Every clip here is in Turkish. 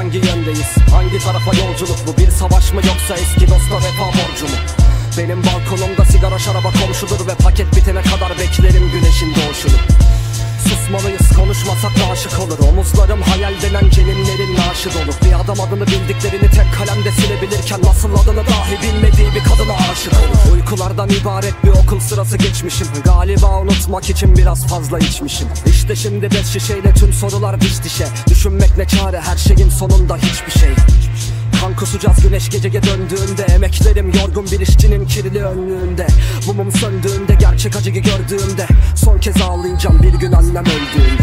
hangi yöndeyiz? Hangi tarafa yolculuk bu? Bir savaş mı yoksa eski dosta vefa borcu mu? Benim balkonumda sigara şaraba komşudur ve paket bitene kadar beklerim güneşin doğuşunu. Susmalıyız, konuşmasak da aşık olur. Omuzlarım hayal denen ceninlerin naaşı dolu. Bir adam adını bildiklerini tek kalemde silebilirken nasıl adını dahi bilmediği bir kadına aşık olur. Uykulardan ibaret bir okul sırası geçmişim. Galiba unutmak için biraz fazla içmişim. İşte şimdi 5 şişeyle tüm sorular diş dişe. Düşünmek ne çare, her şeyin sonunda hiçbir şey. Kan kusacağız güneş geceye döndüğünde. Emeklerim yorgun bir işçinin kirli önlüğünde. Mumum söndüğünde, gerçek acıyı gördüğümde son kez ağlayacağım bir gün annem öldüğünde.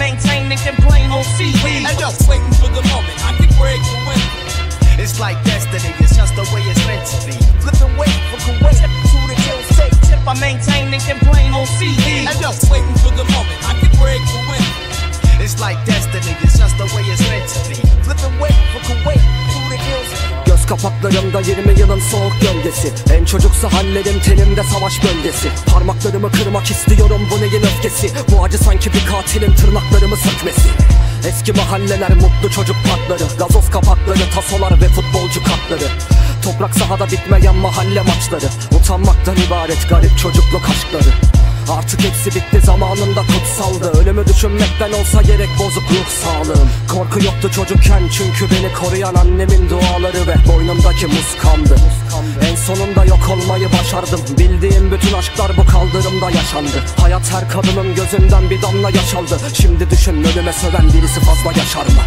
It's like destiny, it's just the way it's meant to be. Flipping weight for Kuwait to the kill state. Tip I maintain and complain on CD. And just waiting for the moment I can break the win. It's like destiny, it's just the way it's meant to be. Flipping weight for Kuwait to the kill state. Göz kapaklarımda 20 yılın soğuk gölgesi. En çocuksa hallerim tenimde savaş bölgesi. Parmaklarımı kırmak istiyorum, bu neyin öfkesi? Bu acı sanki bir katilin tırnaklarımı sökmesi. Eski mahalleler, mutlu çocuk parkları, gazoz kapakları, tasolar ve futbolcu kartları. Toprak sahada bitmeyen mahalle maçları. Utanmaktan ibaret garip çocukluk aşkları. Artık hepsi bitti, zamanında kutsaldı. Ölümü düşünmekten olsa gerek bozuk ruh sağlığım. Korku yoktu çocukken çünkü beni koruyan annemin duaları ve boynumdaki muskamdı. En sonunda yok olmayı başardım. Bildiğim bütün aşklar bu kaldırımda yaşandı. Hayat her kadının gözünden bir damla yaş aldı. Şimdi düşün, ölüme söven birisi fazla yaşar mı?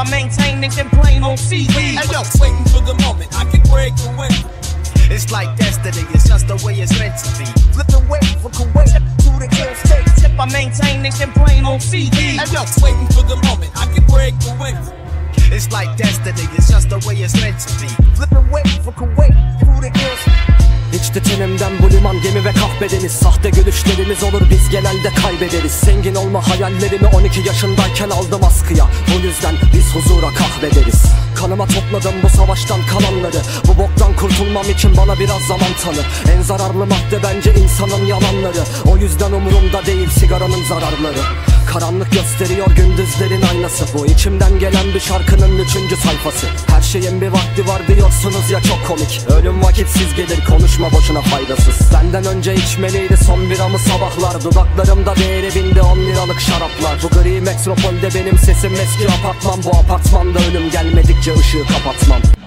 It's like destiny, it's just the way it's meant to be. Flipping weight for Kuwait to the kill state. Tip I maintain and complain on CD. And just waiting for the moment I can break the win. It's like destiny, it's just the way it's meant to be. Flipping weight for Kuwait to the kill state. İçti tenimden bu liman gemi ve kahvedeniz. Sahte gülüşlerimiz olur, biz genelde kaybederiz. Zengin olma hayallerimi 12 yaşındayken aldım askıya. Bu yüzden biz huzura kahvederiz. Kanıma topladım bu savaştan kalanları. Bu boktan kurtulmam için bana biraz zaman tanı. En zararlı madde bence insanın yalanları. O yüzden umurumda değil sigaranın zararları. Karanlık gösteriyor gündüzlerin aynası. Bu içimden gelen bir şarkının 3. sayfası. Her şeyin bir vakti var diyorsunuz ya, çok komik. Ölüm vakitsiz gelir, konuşma boşuna faydasız. Benden önce içmeliydi son biramı sabahlar. Dudaklarımda değeri bindi 10 liralık şaraplar. Bu gri metropolde benim sesim eski apartman. Bu apartmanda ölüm gelmedikçe ışığı kapatmam.